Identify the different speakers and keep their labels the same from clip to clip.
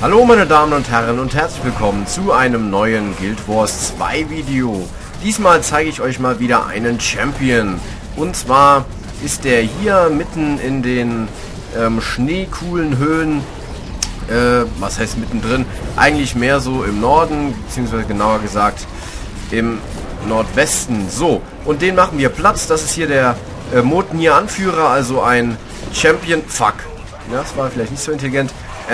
Speaker 1: Hallo meine Damen und Herren und herzlich willkommen zu einem neuen Guild Wars 2 Video. Diesmal zeige ich euch mal wieder einen Champion. Und zwar ist der hier mitten in den schneecoolen Höhen, was heißt mittendrin, eigentlich mehr so im Norden, beziehungsweise genauer gesagt im Nordwesten. So, und den machen wir Platz. Das ist hier der Motnir Anführer, also ein Champion. Fuck. Ja, das war vielleicht nicht so intelligent.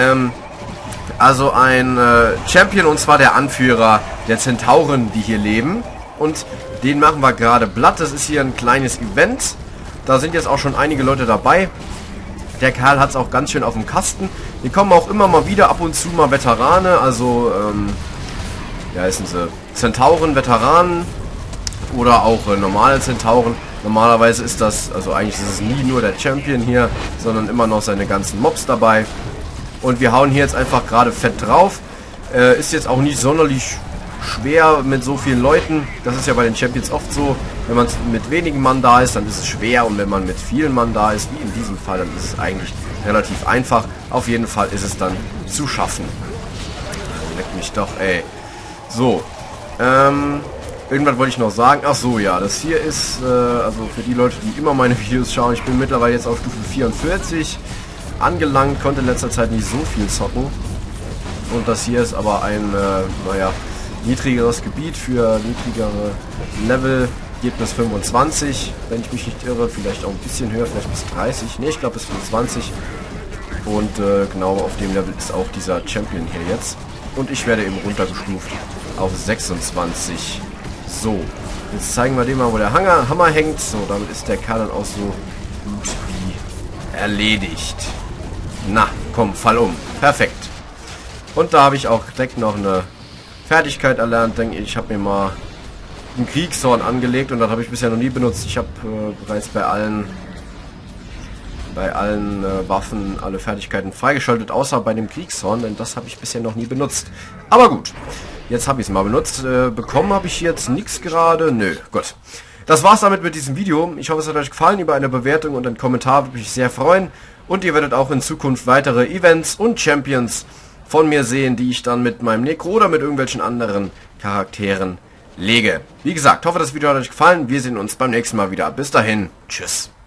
Speaker 1: Also ein Champion, und zwar der Anführer der Zentauren, die hier leben. Und den machen wir gerade platt. Das ist hier ein kleines Event. Da sind jetzt auch schon einige Leute dabei. Der Kerl hat es auch ganz schön auf dem Kasten. Hier kommen auch immer mal wieder ab und zu mal Veterane. Also, wie heißen sie? Zentauren, Veteranen. Oder auch normale Zentauren. Normalerweise ist das, also eigentlich ist es nie nur der Champion hier, sondern immer noch seine ganzen Mobs dabei. Und wir hauen hier jetzt einfach gerade fett drauf. Ist jetzt auch nicht sonderlich schwer mit so vielen Leuten. Das ist ja bei den Champions oft so. Wenn man mit wenigen Mann da ist, dann ist es schwer. Und wenn man mit vielen Mann da ist, wie in diesem Fall, dann ist es eigentlich relativ einfach. Auf jeden Fall ist es dann zu schaffen. Leck mich doch, ey. So. Irgendwas wollte ich noch sagen. Ach so, ja. Das hier ist, also für die Leute, die immer meine Videos schauen, ich bin mittlerweile jetzt auf Stufe 44 angelangt, konnte in letzter Zeit nicht so viel zocken. Und das hier ist aber ein, naja, niedrigeres Gebiet für niedrigere Level. Geht bis 25, wenn ich mich nicht irre. Vielleicht auch ein bisschen höher, vielleicht bis 30. Ne, ich glaube bis 25. Und genau auf dem Level ist auch dieser Champion hier jetzt. Und ich werde eben runtergestuft auf 26. So, jetzt zeigen wir dem mal, wo der Hammer hängt. So, damit ist der Kerl dann auch so gut wie erledigt. Na, komm, fall um. Perfekt. Und da habe ich auch direkt noch eine Fertigkeit erlernt. Denke ich, habe mir mal einen Kriegshorn angelegt und das habe ich bisher noch nie benutzt. Ich habe bereits bei allen Waffen alle Fertigkeiten freigeschaltet, außer bei dem Kriegshorn, denn das habe ich bisher noch nie benutzt. Aber gut, jetzt habe ich es mal benutzt. Bekommen habe ich jetzt nichts gerade. Nö, gut. Das war's damit mit diesem Video. Ich hoffe, es hat euch gefallen. Über eine Bewertung und einen Kommentar würde mich sehr freuen. Und ihr werdet auch in Zukunft weitere Events und Champions von mir sehen, die ich dann mit meinem Necro oder mit irgendwelchen anderen Charakteren lege. Wie gesagt, hoffe, das Video hat euch gefallen. Wir sehen uns beim nächsten Mal wieder. Bis dahin. Tschüss.